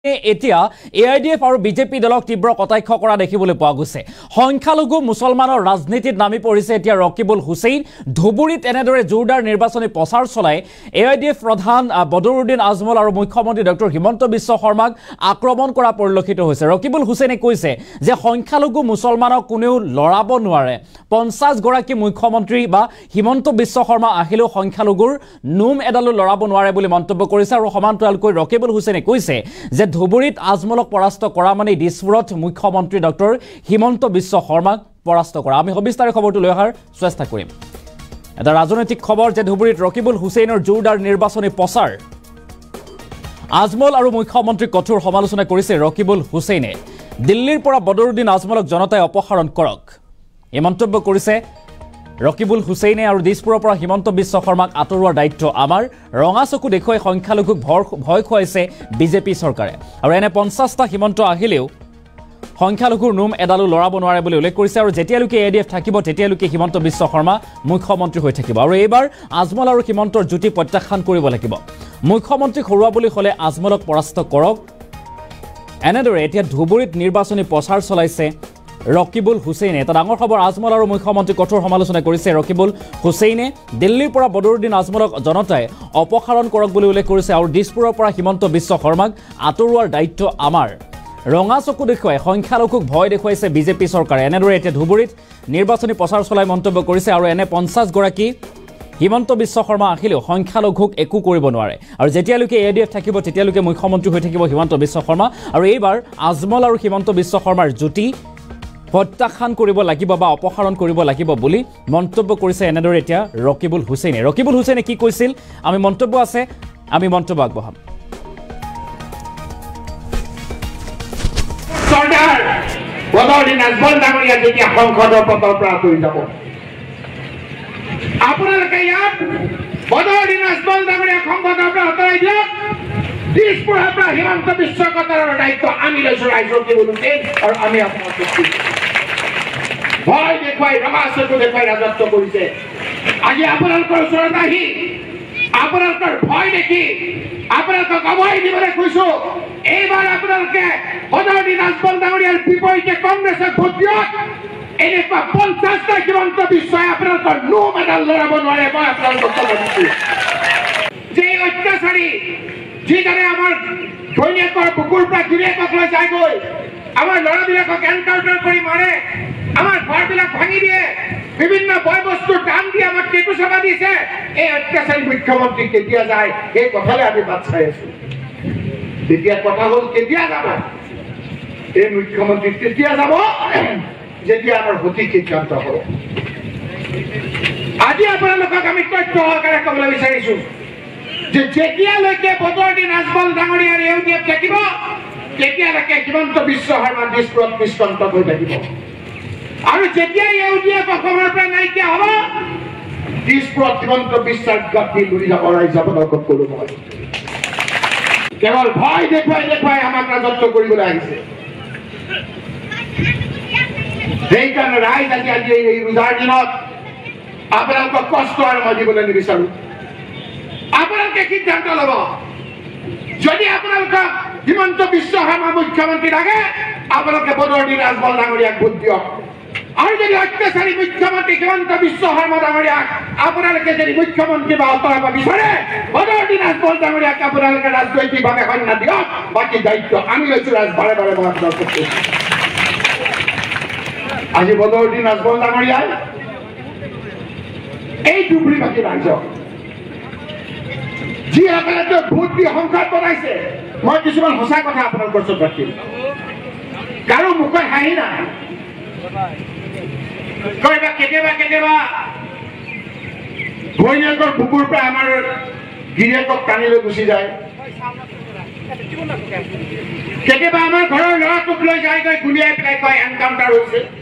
এতিয়া AIDF আৰু BJP দলক তীব্ৰ কটাক্ষ কৰা দেখিবলৈ পোৱা গৈছে সংখ্যালঘু মুছলমানৰ ৰাজনীতিত নামি পৰিছে এতিয়া ৰকিবুল হুছেইন ধুবুৰীত এনেদৰে জোৰদাৰ নিৰ্বাচনী প্ৰচাৰ চলাই AIDF প্ৰধান বদৰুদ্দিন আজমল আৰু মুখ্যমন্ত্ৰী ডক্টৰ হিমন্ত বিশ্ব শৰ্মাক আক্ৰমণ কৰা পৰিলক্ষিত হৈছে ৰকিবুল হুছেইনে কৈছে যে সংখ্যালঘু মুছলমানক কোনেও লৰাব নোৱাৰে 50 গৰাকী মুখ্যমন্ত্ৰী বা হিমন্ত বিশ্ব শৰ্মা আহিলেও সংখ্যালঘুৰ নোম এডালো লৰাব নোৱাৰে বুলি মন্তব্য কৰিছে আৰু সমান্তৰালকৈ ৰকিবুল হুছেইনে কৈছে যে ধুবুৰীত আজমলক পৰাস্ত কৰা মানে দিছপুৰত মুখ্যমন্ত্ৰী ডক্টৰ হিমন্ত বিশ্ব শৰ্মাক পৰাস্ত কৰা আমি সবিস্তাৰে খবৰটো লৈ অহাৰ চেষ্টা কৰিম এটা ৰাজনৈতিক খবৰ যে ধুবুৰীত ৰকিবুল হুছেইনৰ জোৰদাৰ নিৰ্বাচনী প্ৰচাৰ আজমল আৰু মুখ্যমন্ত্ৰী কঠোৰ সমালোচনা কৰিছে ৰকিবুল হুছেইনে দিল্লীৰ পৰা বদৰুদ্দিন আজমলক জনতাই অপসাৰণ কৰক এই মন্তব্য কৰিছে ৰকিবুল হুছেইনে আৰু দিছপুৰৰ পৰা হিমন্ত বিশ্ব শৰ্মাক আতৰুৱাৰ দায়িত্ব আমাৰ ৰঙা চকু দেখুৱাই সংখ্যালঘুক ভয় খুৱাইছে বিজেপি চৰকাৰে আৰু এনে 50টা হিমন্ত আহিলেও সংখ্যালঘুৰ নোম এডালো লৰাব নোৱাৰে বুলি উল্লেখ কৰিছে আৰু যেতিয়ালৈকে AIDF থাকিব তেতিয়ালৈকে হিমন্ত বিশ্ব শৰ্মা মুখ্যমন্ত্ৰী হৈ থাকিব আৰু এইবাৰ আজমল আৰু হিমন্তৰ জুতি প্ৰত্যাখ্যান কৰিব লাগিব মুখ্যমন্ত্ৰী হৰুৱাবলৈ হলে আজমলক পৰাস্ত কৰক এনেদৰে এতিয়া ধুবুৰীত নিৰ্বাচনী প্ৰচাৰ চলাইছে ৰকিবুল হুছেইনে এটা ডাঙৰ খবৰ আজমল আৰু মুখ্যমন্ত্ৰী কঠোৰ সমালোচনা কৰিছে ৰকিবুল হুছেইনে দিল্লীৰ পৰা বদৰুদ্দিন আজমলক জনতাই অপসাৰণ কৰক বুলি উল্লেখ কৰিছে আৰু দিছপুৰৰ পৰা হিমন্ত বিশ্ব শৰ্মাক আতৰুৱাৰ দায়িত্ব আমাৰ ৰঙা চকু দেখুৱাই সংখ্যালঘুক ভয় দেখুৱাইছে বিজেপি চৰকাৰে এনেদৰে এতিয়া ধুবুৰীত নিৰ্বাচনী প্ৰচাৰ চলাই মন্তব্য কৰিছে আৰু এনে 50 গৰাকী হিমন্ত বিশ্ব শৰ্মা আহিলেও সংখ্যালঘুক একো কৰিব নোৱাৰে আৰু যেতিয়ালৈকে AIDF থাকিব তেতিয়ালৈকে মুখ্যমন্ত্ৰী হৈ থাকিব হিমন্ত বিশ্ব শৰ্মা আৰু এইবাৰ আজমল আৰু হিমন্ত বিশ্ব শৰ্মাৰ জুতি প্ৰত্যাখ্যান কৰিব লাগিব বা অপসাৰণ কৰিব লাগিব বুলি মন্তব্য কৰিছে এনেদৰে এতিয়া ৰকিবুল হুছেইনে কি কৈছিল আমি মন্তব্য আছে আমি মন্তব্য আগবঢ়াম চৰকাৰ বদৰুদ্দিন আজমল ডাঙৰীয়া যেতিয়া সংসদৰ পদৰ পৰা আঁতৰি যাব আপোনালোকে ইয়াত বদৰুদ্দিন আজমল ডাঙৰীয়া সংসদৰ পৰা আঁতৰাই দিয়ক দিছপুৰৰ পৰা হিমন্ত বিশ্ব শৰ্মাৰ দায়িত্ব আমি লৈছো ৰকিবুল হুছেইন আৰু আমি আপোনাক ভয় দেখুৱাই ৰঙা চকু দেখুৱাই ৰাজত্ব কৰিছে আজি আপোনালোকৰ ওচৰত আহি আপোনালোকৰ ভয় দেখি আপোনালোকক অভয় দিবলৈ কৈছো এইবাৰ আপোনালোকে বদৰুদ্দিন আজমল ডাঙৰীয়াৰ বিপৰীতে কংগ্ৰেছক ভোট দিয়ক এনেকুৱা 50টা হিমন্ত বিশ্বই আপোনালোকৰ নোম এডাল লৰাব নোৱাৰে মই আপোনালোকক ক'ব দিছো যে অত্যাচাৰী যিদৰে আমাৰ ঘৈণীয়েকৰ বুকুৰ পৰা গিৰিয়েকক লৈ যায়গৈ আমাৰ ল'ৰাবিলাকক এনকাউণ্টাৰ কৰি মাৰে আমাৰ ঘৰবিলাক ভাঙি দিয়ে বিভিন্ন বয় বস্তুৰ দাম দি আমাক টেটু চাবা দিছে এই অত্যাচাৰী মুখ্যমন্ত্ৰী কেতিয়া যায় এই কথালে আমি বাট চাই আছো তেতিয়া কথা হ'ল কেতিয়া যাব এই মুখ্যমন্ত্ৰী তেতিয়া যাব যেতিয়া আমাৰ সঠিক সিদ্ধান্ত হ'ব আজি আপোনালোকক আমি তথ্য সহকাৰে ক'বলৈ বিচাৰিছো যে যেতিয়ালৈকে বদৰুদ্দিন আজমল ডাঙৰীয়াৰ AIDF থাকিব তেতিয়ালৈকে হিমন্ত বিশ্ব শৰ্মা দিছপুৰত নিষ্কণ্টক হৈ থাকিব আৰু যেতিয়া AIDF অসমৰ পৰা নাইকিয়া হ'ব দিছপুৰত হিমন্ত বিশ্বৰ গাঁথি লুৰি যাব ৰাইজসকলক ক'লো মই কেৱল ভয় দেখুৱাই আমাক ৰাজত্ব কৰিবলৈ আহিছে সেইকাৰণে ৰাইজ আজি এই ৰোজাৰ দিনত আপোনালোকক কষ্ট আৰু মই দিবলৈ নিবিচাৰো আপোনালোকে সিদ্ধান্ত ল'ব যদি আপোনালোকক হিমন্ত বিশ্ব শৰ্মা মুখ্যমন্ত্ৰী লাগে আপোনালোকে বদৰুদ্দিন আজমল ডাঙৰীয়াক ভোট দিয়ক আৰু যদি অত্যাচাৰী মুখ্যমন্ত্ৰী হিমন্ত বিশ্ব শৰ্মা ডাঙৰীয়াক আপোনালোকে যদি মুখ্যমন্ত্ৰী বা অতৰাব বিচাৰে বদৰুদ্দিন আজমল ডাঙৰীয়াক আপোনালোকে ৰাজনৈতিকভাৱে সন্মান দিয়ক বাকী দায়িত্ব আমি লৈছো বাৰে বাৰে মই আপোনালোকক কৈছো আজি বদৰুদ্দিন আজমল ডাঙৰীয়াই এই ধুবুৰীবাসী ৰাইজক যিসকলে তেওঁ ভোট দি সংসদ বনাইছে মই কিছুমান সঁচা কথা আপোনালোকৰ ওচৰত ৰাখিম কাৰো মুখত হাঁহি নাই কেতিয়াবা ঘৈণীয়েকৰ বুকুৰ পৰা আমাৰ গিৰিয়েকক টানি লৈ গুচি যায় কেতিয়াবা আমাৰ ঘৰৰ ল'ৰাটোক লৈ যাই গৈ গুলিয়াই পেলাই কয় এনকাউণ্টাৰ হৈছে